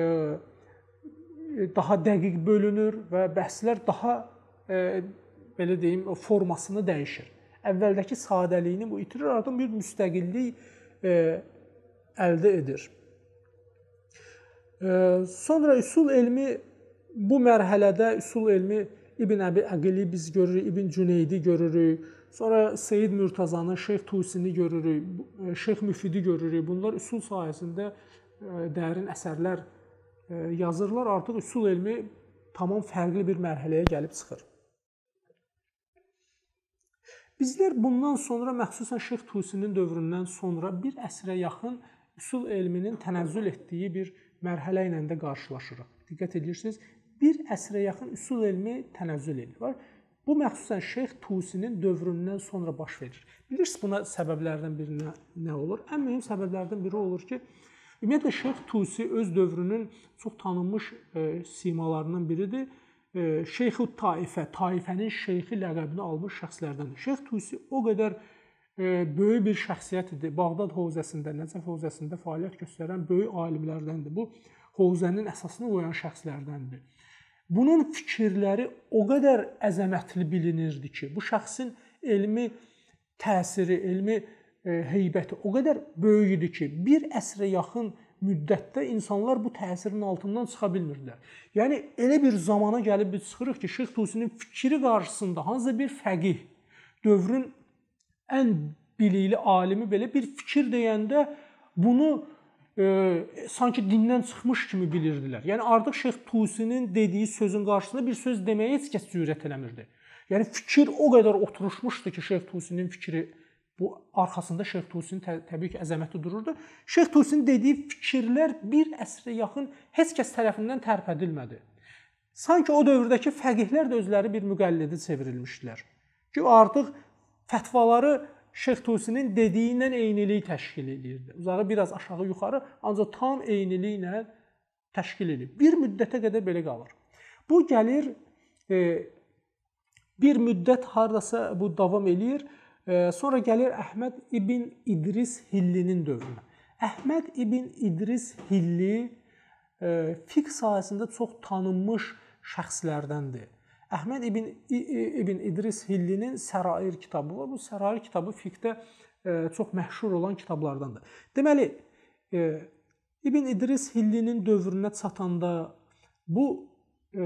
daha dəqiq bölünür və bəhslər daha e, belə deyim, formasını dəyişir. Əvvəldəki sadəliyini bu itirir, artıq bir müstəqillik e, əldə edir. E, sonra üsul elmi bu mərhələdə üsul elmi İbn Əbi Əqili biz görürük, İbn Cüneydi görürük, sonra Seyyid Mürtəzanı, Şeyx Tusini görürük, Şeyx Müfidi görürük. Bunlar üsul sahəsində dərin əsərlər yazırlar. Artıq üsul elmi tamam fərqli bir mərhələyə gəlib çıxır. Bizlər bundan sonra, məxsusən Şeyx Tusinin dövründən sonra bir əsrə yaxın üsul elminin tənəzzül etdiyi bir mərhələ ilə də qarşılaşırıq. Diqqət edirsiniz. Bir əsrə yaxın üsul elmi tənəzzül edir. Bu, məxsusən Şeyx Tusinin dövründən sonra baş verir. Bilirsiniz, buna səbəblərdən biri nə, nə olur? Ən mühüm səbəblərdən biri olur ki, ümumiyyətlə Şeyx Tusi öz dövrünün çox tanınmış e, simalarından biridir. E, Şeyx-ü Taifə, Taifənin şeyxi ləqəbini almış şəxslərdəndir. Şeyx Tusi o qədər e, böyük bir şəxsiyyət idi. Bağdad Hovzəsində, Nəcəf Hovzəsində fəaliyyət göstərən böyük alimlərdəndir. Bu, Hovzənin əsasını qoyan şəxslərdəndir. Bunun fikirləri o qədər əzəmətli bilinirdi ki, bu şəxsin elmi təsiri, elmi e, heybəti o qədər böyük idi ki, bir əsrə yaxın müddətdə insanlar bu təsirin altından çıxa bilmirdilər. Yəni, elə bir zamana gəlib biz çıxırıq ki, Şeyx Tusinin fikri qarşısında hansısa bir fəqih, dövrün ən bilikli alimi belə bir fikir deyəndə bunu E, sanki dindən çıxmış kimi bilirdilər. Yəni artıq Şeyx Tusinin dediyi sözün qarşısında bir söz deməyə heç kəs cürət eləmirdi. Yəni fikir o qədər oturuşmuşdu ki, Şeyx Tusinin fikri bu arxasında Şeyx Tusinin tə təbii ki, əzəməti dururdu. Şeyx Tusinin dediyi fikirlər bir əsrə yaxın heç kəs tərəfindən tərpədilmədi. Sanki o dövrdəki fəqihlər də özləri bir müqəllidi çevrilmişdilər. Ki, artıq fətvaları Şeyx Tusinin dediyi ilə eynilik təşkil edirdi. Uzağı biraz aşağı yuxarı, ancaq tam eyniliklə təşkil edir. Bir müddətə qədər belə qalır. Bu gəlir, e, bir müddət haradasa bu davam eləyir. E, sonra gəlir Əhməd ibn İdris Hillinin dövrünə. Əhməd ibn İdris Hilli e, fiqh sahəsində çox tanınmış şəxslərdəndir. Əhməd ibn, ibn İdris Hillinin Sərair kitabı var. Bu Sərair kitabı fiqhdə e, çox məşhur olan kitablardandır. Deməli, e, İbn İdris Hillinin dövrünə çatanda bu e,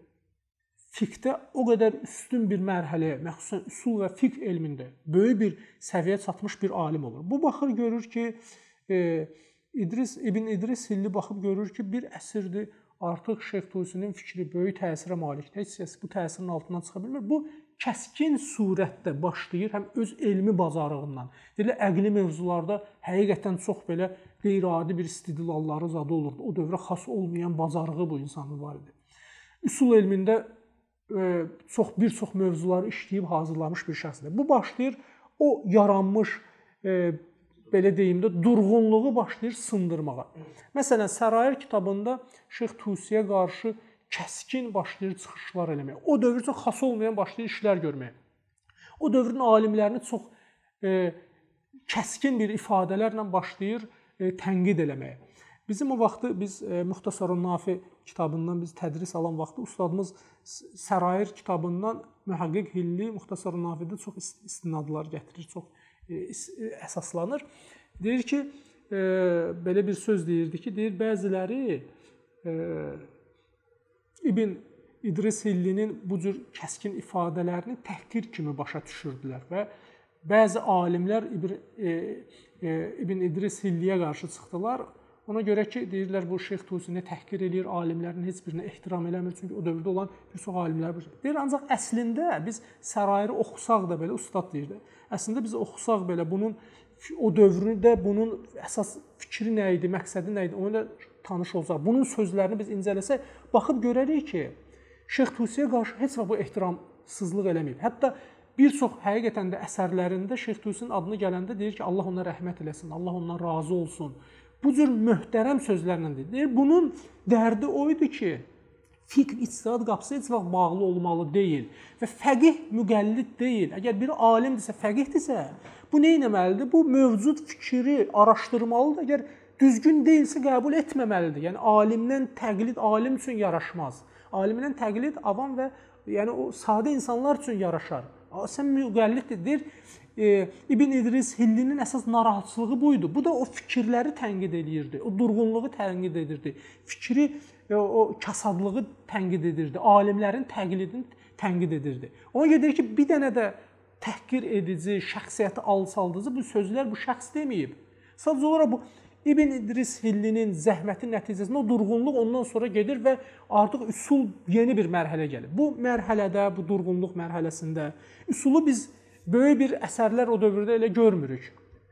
fiqhdə o qədər üstün bir mərhələyə, məxsusən üsul və fiqh elmində böyük bir səviyyəyə çatmış bir alim olur. Bu baxır görür ki, e, İdris İbn İdris Hilli baxıb görür ki, bir əsrdir artıq Şeyx Tusinin fikri böyük təsirə malikdir. Heç kəs bu təsirin altından çıxa bilmir. Bu kəskin surətdə başlayır, həm öz elmi bacarığından. Deyirlər, əqli mövzularda həqiqətən çox belə qeyri-adi bir istidlalları zadı olurdu. O dövrə xas olmayan bacarığı bu insanın var idi. Üsul elmində e, çox bir çox mövzuları işləyib hazırlamış bir şəxsdir. Bu başlayır o yaranmış e, belə deyim də durğunluğu başlayır sındırmağa. Məsələn, Sərair kitabında Şeyx Tusiyə qarşı kəskin başlayır çıxışlar eləməyə. O dövr üçün xas olmayan başlayır işlər görməyə. O dövrün alimlərini çox e, kəskin bir ifadələrlə başlayır e, tənqid eləməyə. Bizim o vaxtı biz e, Muxtasarun Nafi kitabından biz tədris alan vaxtı ustadımız Sərair kitabından Mühəqqiq Hilli Muxtasarun Nafidə çox istinadlar gətirir, çox əsaslanır. Deyir ki, e, belə bir söz deyirdi ki, deyir, bəziləri e, İbn İdris Hillinin bu cür kəskin ifadələrini təhqir kimi başa düşürdülər və bəzi alimlər İbn, e, e, İbn İdris Hilliyə qarşı çıxdılar. Ona görə ki, deyirlər, bu Şeyx Tusini təhqir eləyir, alimlərin heç birinə ehtiram eləmir. Çünki o dövrdə olan bir çox alimlər var. Deyir, ancaq əslində biz Sərairi oxusaq da belə, ustad deyirdi, əslində biz oxusaq belə bunun, o dövründə bunun əsas fikri nə idi, məqsədi nə idi, onunla tanış olsaq, bunun sözlərini biz incələsək, baxıb görərik ki, Şeyx Tusiyə qarşı heç vaxt bu ehtiramsızlıq eləməyib. Hətta bir çox həqiqətən də əsərlərində Şeyx Tusinin adını gələndə deyir ki, Allah ona rəhmət eləsin, Allah ondan razı olsun. Bu cür möhtərəm sözlərlə deyir. Bunun dərdi o idi ki, fiqh ictihad qapısı heç vaxt bağlı olmalı deyil və fəqih müqəllid deyil. Əgər biri alimdirsə, fəqihdirsə, bu nə etməlidir? Bu mövcud fikri araşdırmalıdır. Əgər düzgün deyilsə, qəbul etməməlidir. Yəni alimdən təqlid alim üçün yaraşmaz. Alimdən təqlid avam və yəni o sadə insanlar üçün yaraşar. Sən müqəlliddir. E, İbn İdris Hillinin əsas narahatçılığı buydu. Bu da o fikirləri tənqid edirdi, o durğunluğu tənqid edirdi, fikri, e, o kasadlığı tənqid edirdi, alimlərin təqlidini tənqid edirdi. Ona görə deyir ki, bir dənə də təhqir edici, şəxsiyyəti alçaldıcı bu sözlər bu şəxs deməyib. Sadəcə olaraq bu İbn İdris Hillinin zəhməti nəticəsində o durğunluq ondan sonra gedir və artıq üsul yeni bir mərhələ gəlir. Bu mərhələdə, bu durğunluq mərhələsində üsulu biz böyük bir əsərlər o dövrdə elə görmürük.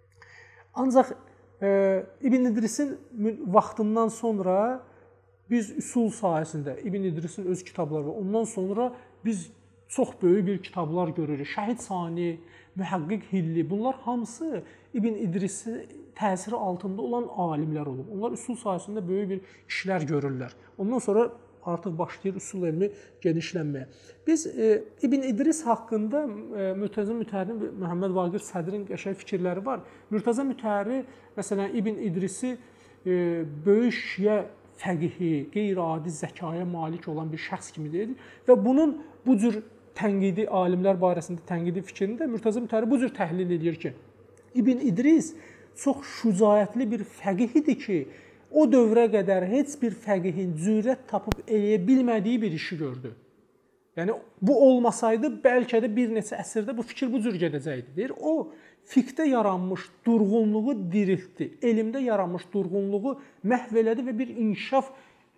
Ancaq e, İbn İdrisin vaxtından sonra biz üsul sahəsində, İbn İdrisin öz kitabları var. Ondan sonra biz çox böyük bir kitablar görürük. Şəhid Sani, Mühəqqiq Hilli, bunlar hamısı İbn İdrisi təsiri altında olan alimlər olub. Onlar üsul sahəsində böyük bir işlər görürlər. Ondan sonra artıq başlayır üsul elmi genişlənməyə. Biz e, İbn İdris haqqında e, Mürtəza Mütəhhərin Məhəmməd Vaqif Sədrin qəşəng fikirləri var. Mürtəza Mütəhhəri məsələn İbn İdrisi e, böyük şiə fəqihi, qeyri-adi zəkaya malik olan bir şəxs kimi deyir və bunun bu cür tənqidi alimlər barəsində tənqidi fikrində Mürtəza Mütəhhəri bu cür təhlil edir ki, İbn İdris çox şücaətli bir fəqih idi ki, o dövrə qədər heç bir fəqihin cürət tapıb eləyə bilmədiyi bir işi gördü. Yəni, bu olmasaydı, bəlkə də bir neçə əsrdə bu fikir bu cür gedəcəkdi. Deyir, o, fiqhdə yaranmış durğunluğu diriltdi, elmdə yaranmış durğunluğu məhv elədi və bir inkişaf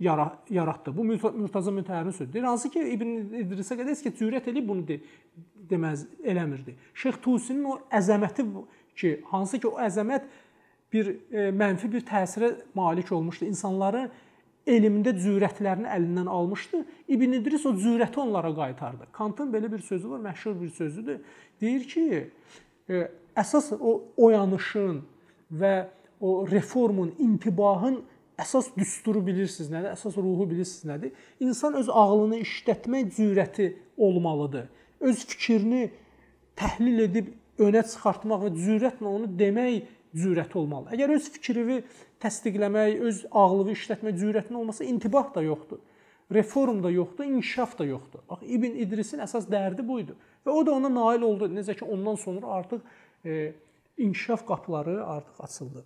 yaratdı. Bu Murtaza Mütəhhərin sözüdür. Hansı ki İbn İdrisə qədər heç ki cürət edib bunu de, deməz eləmirdi. Şeyx Tusinin o əzəməti ki, hansı ki o əzəmət bir e, mənfi bir təsirə malik olmuşdu. İnsanları elmdə cürətlərini əlindən almışdı. İbn İdris o cürəti onlara qaytardı. Kantın belə bir sözü var, məşhur bir sözüdür. Deyir ki, e, əsas o oyanışın və o reformun, intibahın əsas düsturu bilirsiniz nədir? Əsas ruhu bilirsiniz nədir? İnsan öz ağlını işlətmək cürəti olmalıdır. Öz fikrini təhlil edib önə çıxartmaq və cürətlə onu demək cürəti olmalı. Əgər öz fikrini təsdiqləmək, öz ağlını işlətmək cürətinin olmasa intibah da yoxdur. Reform da yoxdur, inkişaf da yoxdur. Bax, İbn İdrisin əsas dərdi buydu. Və o da ona nail oldu. Necə ki, ondan sonra artıq e, inkişaf qapıları artıq açıldı.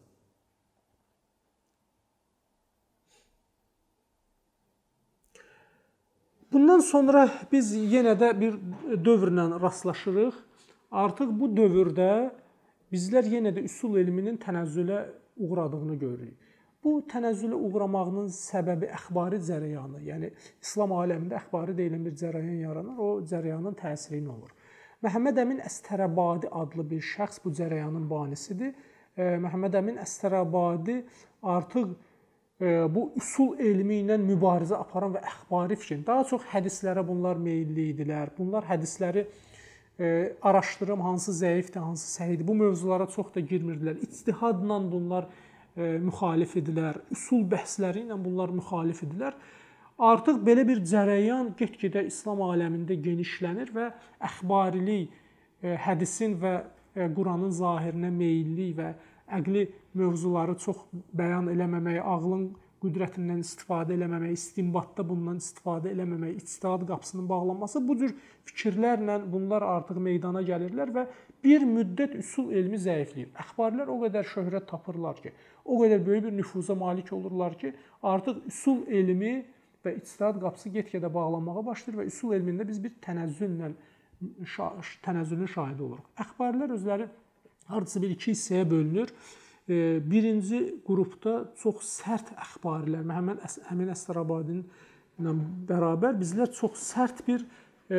Bundan sonra biz yenə də bir dövrlə rastlaşırıq. Artıq bu dövrdə bizlər yenə də üsul elminin tənəzzülə uğradığını görürük. Bu tənəzzülə uğramağının səbəbi əxbari cərəyanı, yəni İslam aləmində əxbari deyilən bir cərəyan yaranır, o cərəyanın təsiri nə olur? Məhəmməd Əmin Əstərəbadi adlı bir şəxs bu cərəyanın banisidir. Məhəmməd Əmin Əstərəbadi artıq bu üsul elmi ilə mübarizə aparan və əxbari fikrin, daha çox hədislərə bunlar meyilli idilər. Bunlar hədisləri e, araşdırım, hansı zəifdir, hansı səhihdir. Bu mövzulara çox da girmirdilər. İctihadla bunlar e, müxalif idilər. Üsul bəhsləri ilə bunlar müxalif idilər. Artıq belə bir cərəyan get-gedə İslam aləmində genişlənir və əxbarilik, e, hədisin və e, Quranın zahirinə meyillik və əqli mövzuları çox bəyan eləməmək, ağlın qüdrətindən istifadə eləməmək, istinbatda bundan istifadə eləməmək, ictihad qapısının bağlanması, bu cür fikirlərlə bunlar artıq meydana gəlirlər və bir müddət üsul elmi zəifləyir. Əxbarilər o qədər şöhrət tapırlar ki, o qədər böyük bir nüfuza malik olurlar ki, artıq üsul elmi və ictihad qapısı get-gedə bağlanmağa başlayır və üsul elmində biz bir tənəzzüllə tənəzzülün şahidi oluruq. Əxbarilər özləri hardasa bir iki hissəyə bölünür. Birinci qrupda çox sərt əxbarilər, Məhəmməd Əmin Əstərəbadi ilə bərabər bizlər çox sərt bir e,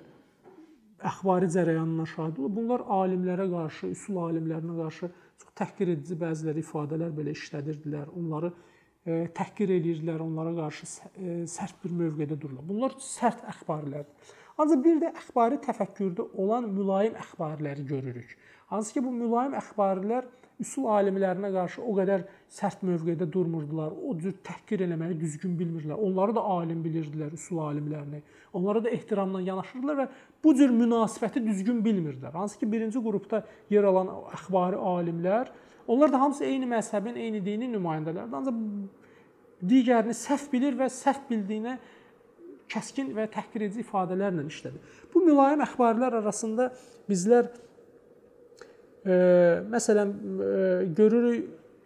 əxbari cərəyanına şahid olub. Bunlar alimlərə qarşı, üsul alimlərinə qarşı çox təhqir edici bəziləri ifadələr belə işlədirdilər. Onları e, təhqir edirdilər, onlara qarşı e, sərt bir mövqedə dururlar. Bunlar sərt əxbarilərdir. Ancaq bir də əxbari təfəkkürdə olan mülayim əxbariləri görürük. Hansı ki, bu mülayim əxbarilər üsul alimlərinə qarşı o qədər sərt mövqedə durmurdular, o cür təhqir eləməyi düzgün bilmirdilər. Onları da alim bilirdilər, üsul alimlərini. Onlara da ehtiramla yanaşırdılar və bu cür münasibəti düzgün bilmirdilər. Hansı ki, birinci qrupda yer alan əxbari alimlər, onlar da hamısı eyni məzhəbin, eyni dinin nümayəndələrdir. Ancaq digərini səhv bilir və səhv bildiyinə kəskin və təhqir edici ifadələrlə işlədir. Bu mülayim əxbarilər arasında bizlər e, məsələn e, görürük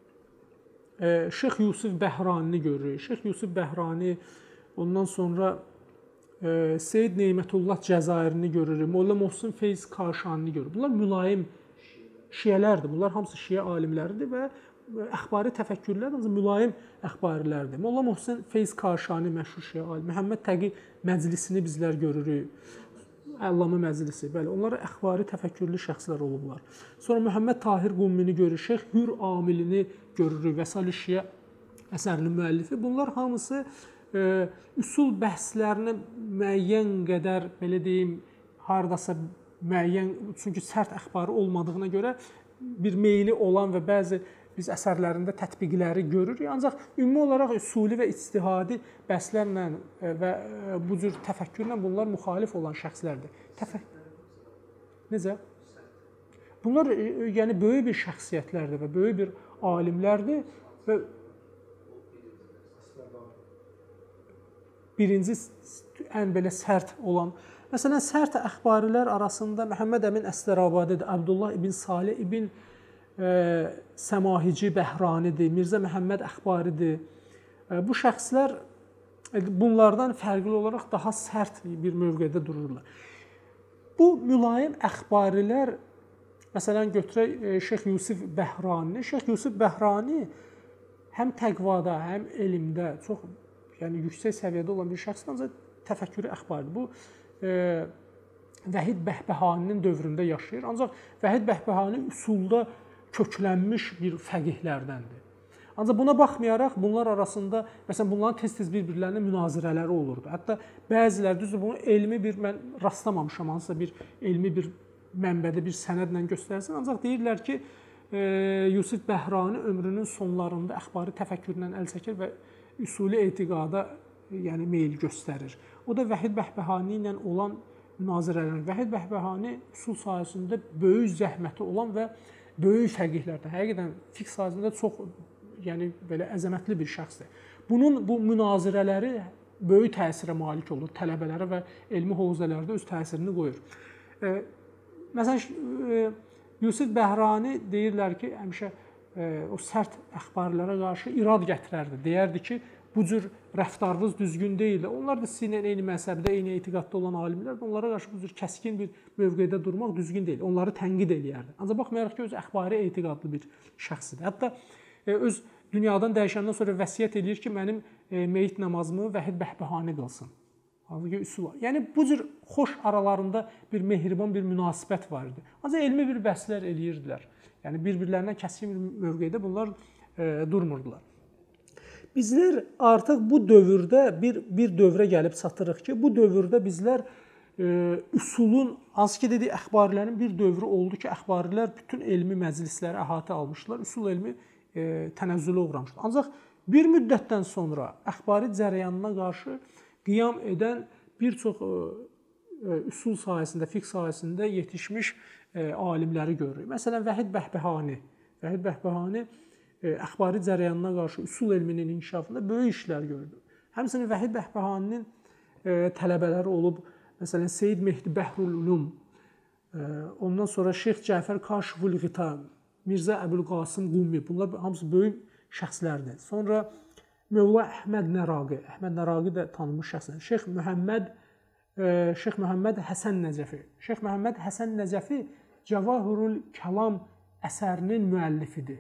e, Şeyx Yusuf Bəhranini görürük. Şeyx Yusuf Bəhrani, ondan sonra e, Seyyid Neymətullah Cəzairini görürük. Molla Mohsin Feyz Kaşanini görürük. Bunlar mülayim şiyələrdir. Bunlar hamısı şiə alimləridir və əxbari təfəkkürlər, ancaq mülayim əxbarilərdir. Molla Mohsin Feyz Kaşani məşhur şiə alim, Məhəmməd Təqi Məclisini bizlər görürük. Əllamə Məclisi, bəli, onlar əxbari təfəkkürlü şəxslər olublar. Sonra Məhəmməd Tahir Qummini görürük, Şeyx Hür Amilini görürük, Vəsail-i Şiə əsərinin müəllifi. Bunlar hamısı e, üsul bəhslərini müəyyən qədər, belə deyim, hardasa müəyyən, çünki sərt əxbarı olmadığına görə bir meyli olan və bəzi biz əsərlərində tətbiqləri görürük. Ancaq ümumi olaraq üsuli və ictihadi bəhslərlə və bu cür təfəkkürlə bunlar müxalif olan şəxslərdir. Təfək... Necə? Bunlar yəni böyük bir şəxsiyyətlərdir və böyük bir alimlərdir və birinci ən belə sərt olan, məsələn, sərt əxbarilər arasında Məhəmməd Əmin Əstərəbadidir, Abdullah ibn Salih ibn e, Səmahici Bəhranidir, Mirzə Məhəmməd Əxbaridir. E, bu şəxslər bunlardan fərqli olaraq daha sərt bir mövqedə dururlar. Bu mülayim əxbarilər, məsələn, götürək e, Şeyx Yusuf Bəhrani. Şeyx Yusuf Bəhrani həm təqvada, həm elmdə çox yəni yüksək səviyyədə olan bir şəxs ancaq təfəkkürü əxbardır. Bu e, Vəhid Bəhbəhaninin dövründə yaşayır. Ancaq Vəhid Bəhbəhani üsulda köklənmiş bir fəqihlərdəndir. Ancaq buna baxmayaraq bunlar arasında, məsələn, bunların tez-tez bir-birlərinə münazirələri olurdu. Hətta bəziləri, düzdür, bunu elmi bir, mən rastlamamışam, hansısa bir elmi bir mənbədə bir sənədlə göstərsin. Ancaq deyirlər ki, e, Yusif Bəhrani ömrünün sonlarında əxbari təfəkkürlə əl çəkir və üsuli etiqada yəni, meyil göstərir. O da Vəhid Bəhbəhani ilə olan münazirələr. Vəhid Bəhbəhani üsul sahəsində böyük zəhməti olan və böyük fəqihlərdən, həqiqətən fiqh sahəsində çox yəni belə əzəmətli bir şəxsdir. Bunun bu münazirələri böyük təsirə malik olur, tələbələrə və elmi hovuzələrdə öz təsirini qoyur. E, məsələn, e, Yusif Bəhrani deyirlər ki, həmişə e, o sərt əxbarlara qarşı irad gətirərdi. Deyərdi ki, bu cür rəftarınız düzgün deyil. Onlar da sizinlə eyni məzhəbdə, eyni etiqadda olan alimlər, onlara qarşı bu cür kəskin bir mövqedə durmaq düzgün deyil. Onları tənqid eləyərdi. Ancaq baxmayaraq ki, öz əxbari etiqadlı bir şəxsdir. Hətta e, öz dünyadan dəyişəndən sonra vəsiyyət eləyir ki, mənim e, meyit namazımı Vəhid Bəhbəhani qılsın. Halbuki üsul. Yəni bu cür xoş aralarında bir mehriban bir münasibət var idi. Ancaq elmi bir bəhslər eləyirdilər. Yəni bir-birlərindən kəskin bir mövqedə bunlar e, durmurdular. Bizlər artıq bu dövrdə bir bir dövrə gəlib çatırıq ki, bu dövrdə bizlər e, üsulun, hansı ki dedik, əxbarilərin bir dövrü oldu ki, əxbarilər bütün elmi məclisləri əhatə almışlar, üsul elmi e, tənəzzülə uğramışlar. Ancaq bir müddətdən sonra əxbari cərəyanına qarşı qiyam edən bir çox e, üsul sahəsində, fiqh sahəsində yetişmiş e, alimləri görürük. Məsələn, Vəhid Bəhbəhani. Vəhid Bəhbəhani əxbari cərəyanına qarşı üsul elminin inkişafında böyük işlər gördü. Həmçinin Vəhid Bəhbəhaninin e, tələbələri olub, məsələn, Seyyid Mehdi Bəhrul Ulum, e, ondan sonra Şeyx Cəfər Kaşiful Ğita, Mirzə Əbülqasım Qumi, bunlar hamısı böyük şəxslərdir. Sonra Mövla Əhməd Nəraqi, Əhməd Nəraqi də tanınmış şəxslər. Şeyx Məhəmməd, e, Şeyx Məhəmməd Həsən Nəcəfi. Şeyx Məhəmməd Həsən Nəcəfi Cəvahirul Kəlam əsərinin müəllifidir.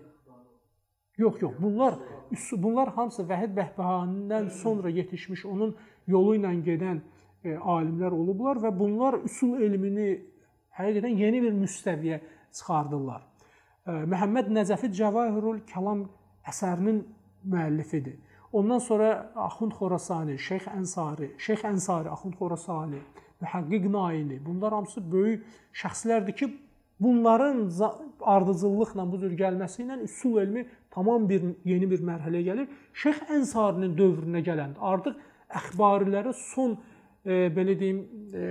Yox, yox. Bunlar bunlar hamısı Vəhid Bəhbəhanidən sonra yetişmiş, onun yolu ilə gedən e, alimlər olublar və bunlar üsul elmini həqiqətən yeni bir müstəviyə çıxardırlar. E, Məhəmməd Nəcəfi Cəvahirul Kəlam əsərinin müəllifidir. Ondan sonra Axund Xorasani, Şeyx Ənsari, Şeyx Ənsari, Axund Xorasani, Mühəqqiq Naili, bunlar hamısı böyük şəxslərdir ki, bunların ardıcıllıqla bu cür gəlməsi ilə üsul elmi tamam bir yeni bir mərhələyə gəlir. Şeyx Ənsarinin dövrünə gələndə artıq əxbarilərə son e, belə deyim e,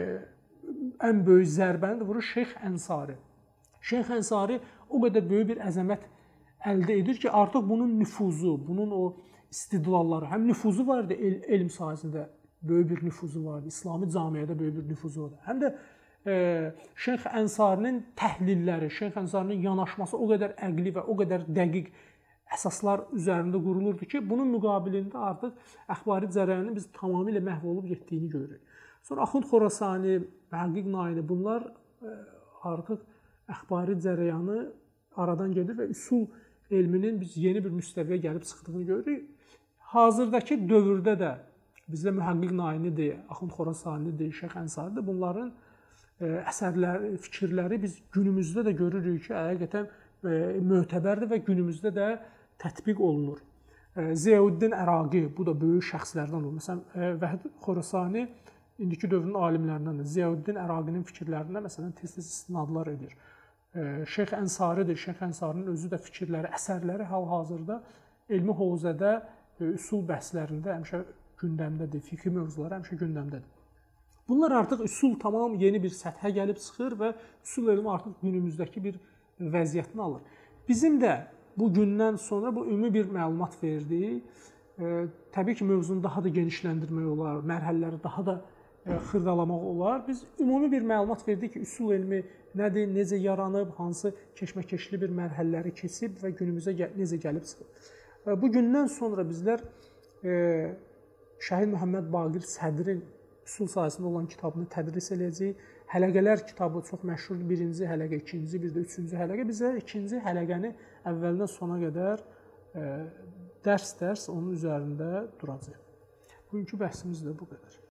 ən böyük zərbəni vurur Şeyx Ənsari. Şeyx Ənsari o qədər böyük bir əzəmət əldə edir ki, artıq bunun nüfuzu, bunun o istidlalları, həm nüfuzu var idi el, elm sahəsində böyük bir nüfuzu var idi, İslami camiədə böyük bir nüfuzu var idi. Həm də e, Şeyx Ənsarinin təhlilləri, Şeyx Ənsarinin yanaşması o qədər əqli və o qədər dəqiq əsaslar üzərində qurulurdu ki, bunun müqabilində artıq əxbari cərəyanın biz tamamilə məhv olub getdiyini görürük. Sonra Axund Xorasani, Mühəqqiq Naili, bunlar artıq əxbari cərəyanı aradan gedir və üsul elminin biz yeni bir müstəviyə gəlib çıxdığını görürük. Hazırdakı dövrdə də bizdə Mühəqqiq Nailidir, Axund Xorasanidir, Şeyx Ənsaridir. Bunların əsərləri, fikirləri biz günümüzdə də görürük ki, həqiqətən mötəbərdir və günümüzdə də tətbiq olunur. Ziyauddin Əraqi, bu da böyük şəxslərdən olur. Məsələn, Vəhid Xorasani indiki dövrün alimlərindəndir. Ziyauddin Əraqinin fikirlərinə məsələn tez-tez istinadlar edir. Şeyx Ənsaridir. Şeyx Ənsarinin özü də fikirləri, əsərləri hal-hazırda elmi hovuzədə, üsul bəhslərində həmişə gündəmdədir, fiqhi mövzuları həmişə gündəmdədir. Bunlar artıq üsul tamam yeni bir səthə gəlib çıxır və üsul elmi artıq günümüzdəki bir vəziyyətini alır. Bizim də bu gündən sonra bu ümumi bir məlumat verdik. E, təbii ki, mövzunu daha da genişləndirmək olar, mərhələləri daha da e, xırdalamaq olar. Biz ümumi bir məlumat verdik ki, üsul elmi nədir, necə yaranıb, hansı keşməkeşli bir mərhələləri keçib və günümüzə gəl necə gəlib çıxıb. E, bu gündən sonra bizlər e, Şəhid Məhəmməd Baqir Sədrin üsul sahəsində olan kitabını tədris edəcəyik. Hələqələr kitabı çox məşhurdur. Birinci hələqə, ikinci, bir də üçüncü hələqə. Bizə ikinci hələqəni əvvəldən sona qədər dərs-dərs onun üzərində duracaq. Bugünkü bəhsimiz də bu qədər.